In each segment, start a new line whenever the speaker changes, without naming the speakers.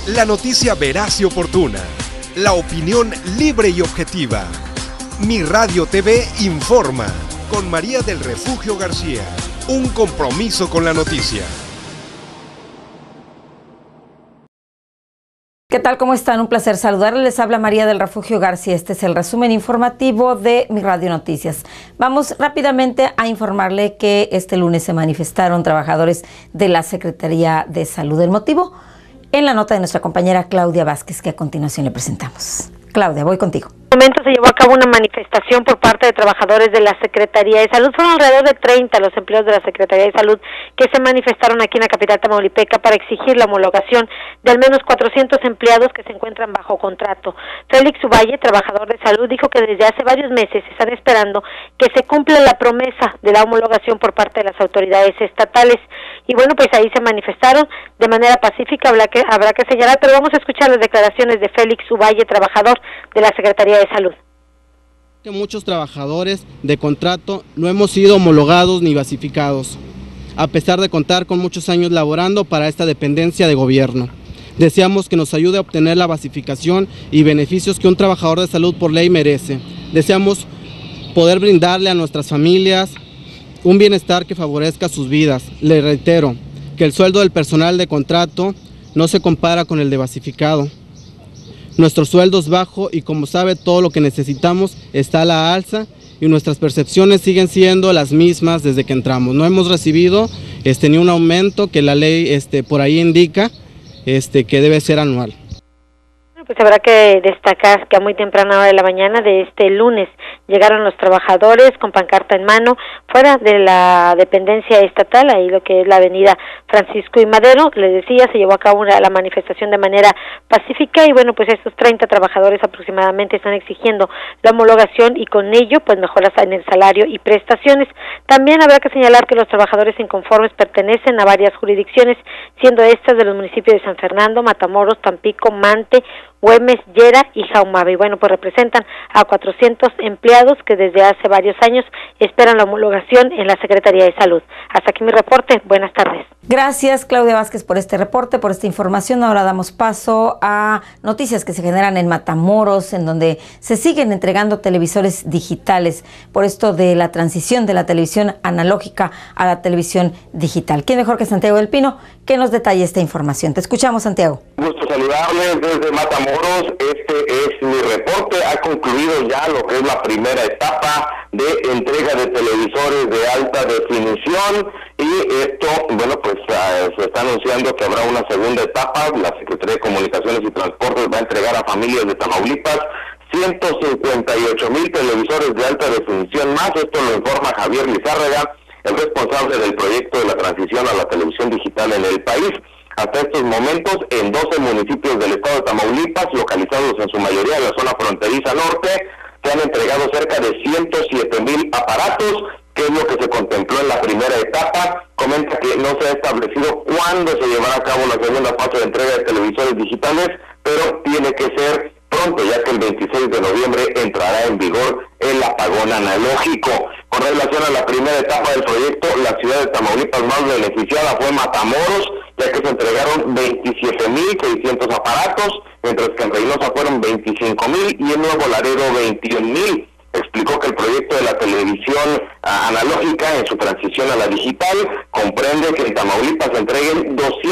La noticia veraz y oportuna. La opinión libre y objetiva. Mi Radio TV informa. Con María del Refugio García. Un compromiso con la noticia.
¿Qué tal? ¿Cómo están? Un placer saludarles. Les habla María del Refugio García. Este es el resumen informativo de Mi Radio Noticias. Vamos rápidamente a informarle que este lunes se manifestaron trabajadores de la Secretaría de Salud. El motivo, en la nota de nuestra compañera Claudia Vázquez, que a continuación le presentamos. Claudia, voy contigo.
En este momento se llevó a cabo una manifestación por parte de trabajadores de la Secretaría de Salud. Fueron alrededor de 30 los empleados de la Secretaría de Salud que se manifestaron aquí en la capital tamaulipeca para exigir la homologación de al menos 400 empleados que se encuentran bajo contrato. Félix Uvalle, trabajador de salud, dijo que desde hace varios meses están esperando que se cumpla la promesa de la homologación por parte de las autoridades estatales. Y bueno, pues ahí se manifestaron de manera pacífica, habrá que señalar, pero vamos a escuchar las declaraciones de Félix Uvalle, trabajador de la Secretaría de Salud.
Que muchos trabajadores de contrato no hemos sido homologados ni basificados, a pesar de contar con muchos años laborando para esta dependencia de gobierno. Deseamos que nos ayude a obtener la basificación y beneficios que un trabajador de salud por ley merece. Deseamos poder brindarle a nuestras familias un bienestar que favorezca sus vidas. Le reitero que el sueldo del personal de contrato no se compara con el de basificado. Nuestro sueldo es bajo y, como sabe, todo lo que necesitamos está a la alza y nuestras percepciones siguen siendo las mismas desde que entramos. No hemos recibido ni un aumento que la ley por ahí indica que debe ser anual.
Pues habrá que destacar que a muy temprana hora de la mañana de este lunes llegaron los trabajadores con pancarta en mano fuera de la dependencia estatal, ahí lo que es la avenida Francisco y Madero. Les decía, se llevó a cabo la manifestación de manera pacífica y bueno, pues estos 30 trabajadores aproximadamente están exigiendo la homologación y con ello pues mejoras en el salario y prestaciones. También habrá que señalar que los trabajadores inconformes pertenecen a varias jurisdicciones, siendo estas de los municipios de San Fernando, Matamoros, Tampico, Mante, Güemes, Llera y Jaumabe. Y bueno, pues representan a 400 empleados que desde hace varios años esperan la homologación en la Secretaría de Salud. Hasta aquí mi reporte. Buenas tardes.
Gracias, Claudia Vázquez, por este reporte, por esta información. Ahora damos paso a noticias que se generan en Matamoros, en donde se siguen entregando televisores digitales por esto de la transición de la televisión analógica a la televisión digital. ¿Quién mejor que Santiago del Pino que nos detalle esta información? Te escuchamos, Santiago.
Gusto saludarles desde Matamoros. Este es mi reporte. Ha concluido ya lo que es la primera etapa de entrega de televisores de alta definición y esto, bueno, pues se está anunciando que habrá una segunda etapa. La Secretaría de Comunicaciones y Transportes va a entregar a familias de Tamaulipas 158,000 televisores de alta definición más. Esto lo informa Javier Lizárraga, el responsable del proyecto de la transición a la televisión digital en el país. Hasta estos momentos, en 12 municipios del estado de Tamaulipas, localizados en su mayoría en la zona fronteriza norte, se han entregado cerca de 107,000 aparatos, que es lo que se contempló en la primera etapa. Comenta que no se ha establecido cuándo se llevará a cabo la segunda fase de entrega de televisores digitales, pero tiene que ser pronto, ya que el 26 de noviembre entrará en vigor el apagón analógico. Con relación a la primera etapa del proyecto, la ciudad de Tamaulipas más beneficiada fue Matamoros, ya que se entregaron 27,600 aparatos, mientras que en Reynosa fueron 25,000 y en Nuevo Laredo 21,000. Explicó que el proyecto de la televisión analógica en su transición a la digital comprende que en Tamaulipas se entreguen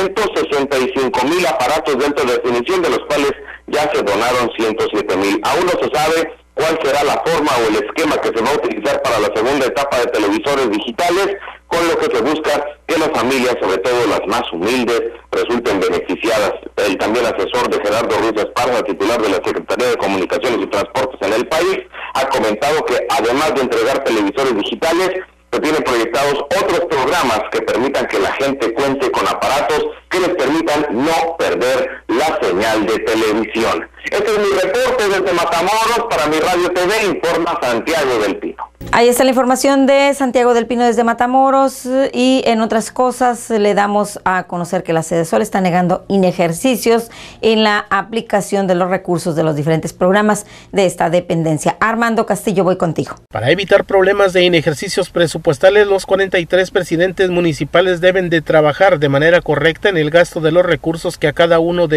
265,000 aparatos de alta definición, de los cuales ya se donaron 107,000. Aún no se sabe cuál será la forma o el esquema que se va a utilizar para la segunda etapa de televisores digitales, con lo que se busca que las familias, sobre todo las más humildes, resulten beneficiadas. El también asesor de Gerardo Ruiz Esparza, titular de la Secretaría de Comunicaciones y Transportes en el país, ha comentado que además de entregar televisores digitales, se tienen proyectados otros programas que permitan que la gente cuente con aparatos que les permitan no perder la señal de televisión. Este es mi reporte desde Matamoros para Mi Radio TV, informa Santiago del Pino.
Ahí está la información de Santiago del Pino desde Matamoros y en otras cosas le damos a conocer que la Sedesol está negando inejercicios en la aplicación de los recursos de los diferentes programas de esta dependencia. Armando Castillo, voy contigo.
Para evitar problemas de inejercicios presupuestales, los 43 presidentes municipales deben de trabajar de manera correcta en el gasto de los recursos que a cada uno de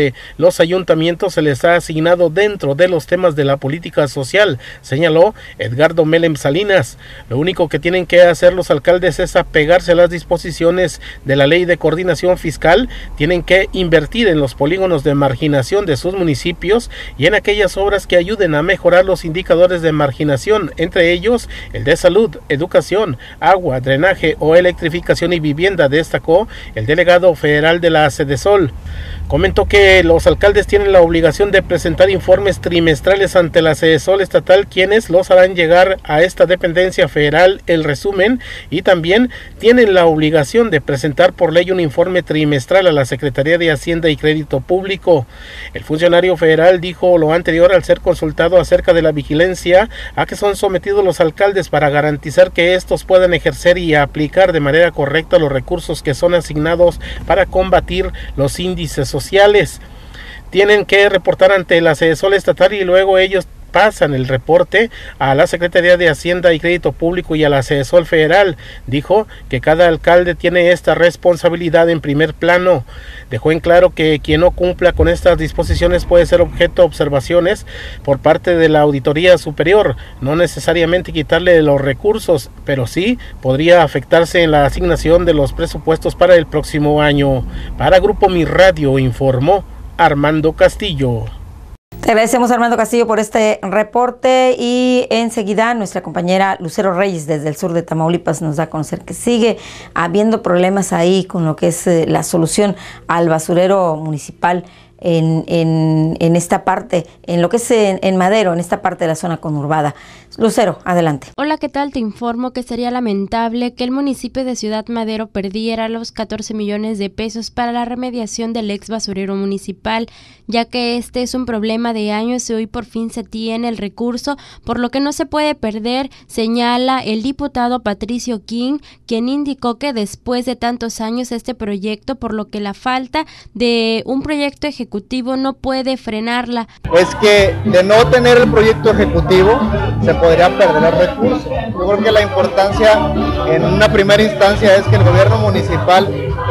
que los ayuntamientos se les ha asignado dentro de los temas de la política social, señaló Edgardo Melem Salinas. Lo único que tienen que hacer los alcaldes es apegarse a las disposiciones de la Ley de Coordinación Fiscal, tienen que invertir en los polígonos de marginación de sus municipios y en aquellas obras que ayuden a mejorar los indicadores de marginación, entre ellos el de salud, educación, agua, drenaje o electrificación y vivienda, destacó el delegado federal de la Sedesol. Comentó que los alcaldes tienen la obligación de presentar informes trimestrales ante la Sedesol estatal, quienes los harán llegar a esta dependencia federal el resumen, y también tienen la obligación de presentar por ley un informe trimestral a la Secretaría de Hacienda y Crédito Público. El funcionario federal dijo lo anterior al ser consultado acerca de la vigilancia a que son sometidos los alcaldes para garantizar que estos puedan ejercer y aplicar de manera correcta los recursos que son asignados para combatir los índices sociales. Tienen que reportar ante la Sedesol estatal y luego ellos pasan el reporte a la Secretaría de Hacienda y Crédito Público y a la Sedesol federal. Dijo que cada alcalde tiene esta responsabilidad en primer plano. Dejó en claro que quien no cumpla con estas disposiciones puede ser objeto de observaciones por parte de la Auditoría Superior, no necesariamente quitarle los recursos, pero sí podría afectarse en la asignación de los presupuestos para el próximo año. Para Grupo Mi Radio informó Armando Castillo.
Te agradecemos, Armando Castillo, por este reporte, y enseguida nuestra compañera Lucero Reyes desde el sur de Tamaulipas nos da a conocer que sigue habiendo problemas ahí con lo que es la solución al basurero municipal en esta parte, en lo que es en Madero, en esta parte de la zona conurbada. Lucero, adelante.
Hola, ¿qué tal? Te informo que sería lamentable que el municipio de Ciudad Madero perdiera los 14 millones de pesos para la remediación del ex basurero municipal, ya que este es un problema de años y hoy por fin se tiene el recurso, por lo que no se puede perder, señala el diputado Patricio King, quien indicó que después de tantos años este proyecto, por lo que la falta de un proyecto ejecutivo no puede frenarla.
Es que de no tener el proyecto ejecutivo se podría perder el recurso. Yo creo que la importancia en una primera instancia es que el gobierno municipal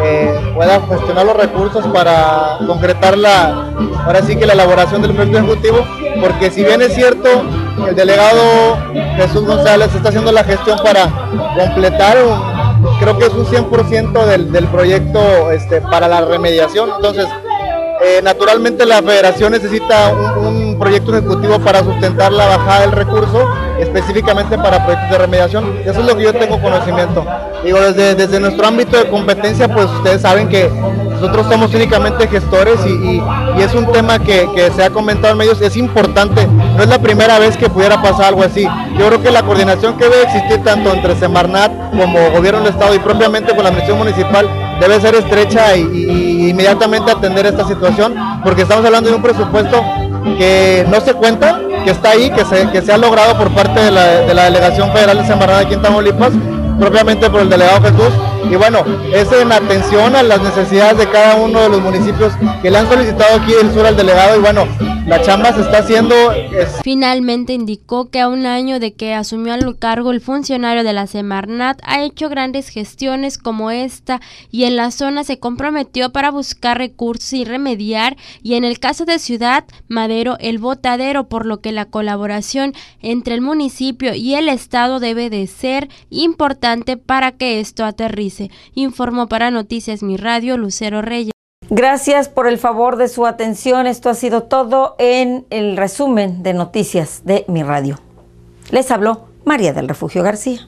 pueda gestionar los recursos para concretar ahora sí que la elaboración del proyecto ejecutivo, porque si bien es cierto, el delegado Jesús González está haciendo la gestión para completar creo que es un 100% del proyecto para la remediación. Entonces naturalmente la federación necesita un proyecto ejecutivo para sustentar la bajada del recurso, específicamente para proyectos de remediación. Eso es lo que yo tengo conocimiento. Digo, desde nuestro ámbito de competencia, pues ustedes saben que nosotros somos únicamente gestores y es un tema que se ha comentado en medios, es importante, no es la primera vez que pudiera pasar algo así. Yo creo que la coordinación que debe existir tanto entre Semarnat como Gobierno del Estado y propiamente con la administración municipal debe ser estrecha y inmediatamente atender esta situación, porque estamos hablando de un presupuesto que no se cuenta, que está ahí, que se ha logrado por parte de la Delegación Federal de Semarnat aquí en Tamaulipas, propiamente por el delegado Jesús, y bueno, es en atención a las necesidades de cada uno de los municipios que le han solicitado aquí del sur al delegado, y bueno, la chamba se está haciendo.
Finalmente indicó que a un año de que asumió al cargo el funcionario de la Semarnat ha hecho grandes gestiones como esta y en la zona se comprometió para buscar recursos y remediar, y en el caso de Ciudad Madero el botadero, por lo que la colaboración entre el municipio y el estado debe de ser importante para que esto aterrice. Informó para Noticias Mi Radio Lucero Reyes.
Gracias por el favor de su atención. Esto ha sido todo en el resumen de noticias de Mi Radio. Les habló María del Refugio García.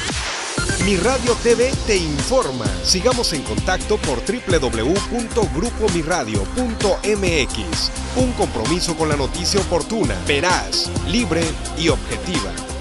Mi Radio TV te informa. Sigamos en contacto por www.grupomiradio.mx. Un compromiso con la noticia oportuna, veraz, libre y objetiva.